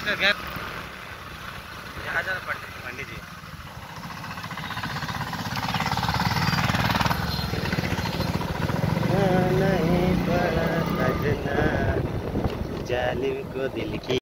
इसका घर पंडित जी। नहीं पड़ा सजना जालिम को दिल की